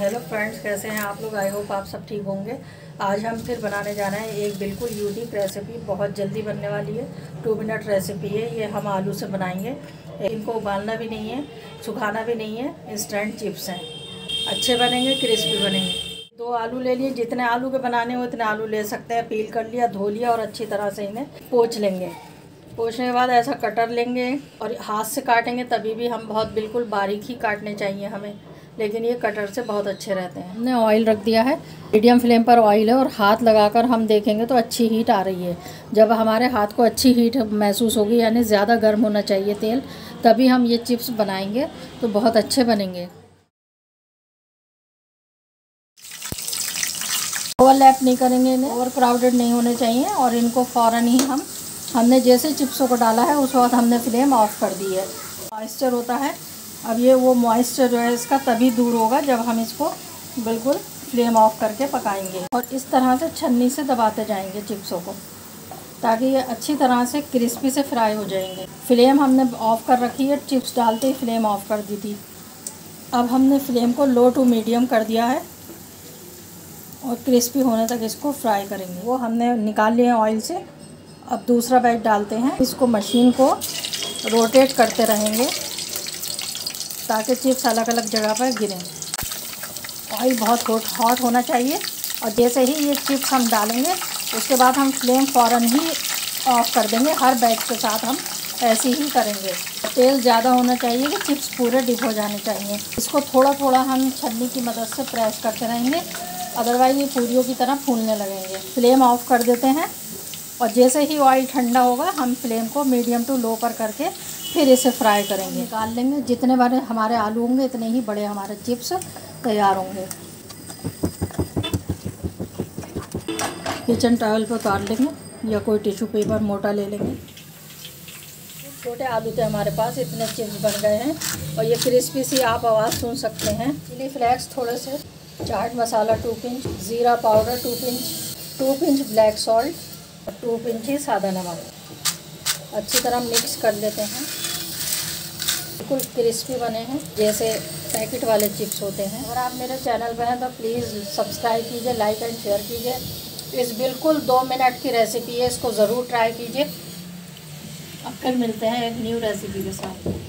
Hello friends, कैसे हैं आप लोग। आई होप आप सब ठीक होंगे। आज हम फिर बनाने जा रहे हैं एक बिल्कुल यूनिक रेसिपी, बहुत जल्दी बनने वाली है। 2 मिनट रेसिपी है ये। हम आलू से बनाएंगे। इनको उबालना भी नहीं है, सुखाना भी नहीं है। इंस्टेंट चिप्स हैं, अच्छे बनेंगे, क्रिस्पी बनेंगे। 2 आलू ले लिए। जितने आलू के बनाने हो उतने आलू ले सकते हैं। पील कर लिया, धो लिया और अच्छी तरह से इन्हें पोंछ लेंगे। पोंछने के बाद ऐसा कटर लेंगे और हाथ से काटेंगे, तभी भी हम बहुत बिल्कुल बारीक ही काटने चाहिए हमें, लेकिन ये कटर से बहुत अच्छे रहते हैं। हमने ऑयल रख दिया है, मीडियम फ्लेम पर ऑयल है, और हाथ लगाकर हम देखेंगे तो अच्छी हीट आ रही है। जब हमारे हाथ को अच्छी हीट महसूस होगी, यानी ज़्यादा गर्म होना चाहिए तेल, तभी हम ये चिप्स बनाएंगे तो बहुत अच्छे बनेंगे। ओवरलैप नहीं करेंगे, इन्हें ओवर क्राउडेड नहीं होने चाहिए। और इनको फ़ौरन ही हमने जैसे चिप्सों को डाला है उस वक्त हमने फ्लेम ऑफ कर दी है। मॉइस्चर होता है, अब ये वो मॉइस्चर जो है इसका तभी दूर होगा जब हम इसको बिल्कुल फ्लेम ऑफ करके पकाएंगे। और इस तरह से छन्नी से दबाते जाएंगे चिप्सों को, ताकि ये अच्छी तरह से क्रिस्पी से फ्राई हो जाएंगे। फ्लेम हमने ऑफ़ कर रखी है, चिप्स डालते ही फ्लेम ऑफ कर दी थी। अब हमने फ्लेम को लो टू मीडियम कर दिया है और क्रिस्पी होने तक इसको फ्राई करेंगे। वो हमने निकाल लिए ऑयल से। अब दूसरा बैच डालते हैं। इसको मशीन को रोटेट करते रहेंगे ताकि चिप्स अलग अलग जगह पर गिरें। ऑयल बहुत हॉट होना चाहिए। और जैसे ही ये चिप्स हम डालेंगे उसके बाद हम फ्लेम फ़ौरन ही ऑफ कर देंगे। हर बैच के साथ हम ऐसे ही करेंगे। तेल ज़्यादा होना चाहिए कि चिप्स पूरे डिप हो जाने चाहिए। इसको थोड़ा थोड़ा हम छन्नी की मदद से प्रेस करते रहेंगे, अदरवाइज़ ये पूरियों की तरह फूलने लगेंगे। फ्लेम ऑफ कर देते हैं और जैसे ही ऑयल ठंडा होगा हम फ्लेम को मीडियम टू लो पर करके फिर इसे फ्राई करेंगे। निकाल लेंगे। जितने बड़े हमारे आलू होंगे इतने ही बड़े हमारे चिप्स तैयार होंगे। किचन टॉवल पर उतार लेंगे या कोई टिश्यू पेपर मोटा ले लेंगे। छोटे आलू थे हमारे पास, इतने चिप्स बन गए हैं और ये क्रिस्पी सी आप आवाज़ सुन सकते हैं। चिली फ्लेक्स थोड़े से, चाट मसाला 2 पिंच, ज़ीरा powder 2 pinch, 2 pinch black salt और 2 पिंच ही सादा नमक। अच्छी तरह मिक्स कर लेते हैं। बिल्कुल क्रिस्पी बने हैं जैसे पैकेट वाले चिप्स होते हैं। अगर आप मेरे चैनल पर हैं तो प्लीज़ सब्सक्राइब कीजिए, लाइक एंड शेयर कीजिए। इस बिल्कुल 2 मिनट की रेसिपी है, इसको ज़रूर ट्राई कीजिए। अब फिर मिलते हैं एक न्यू रेसिपी के साथ।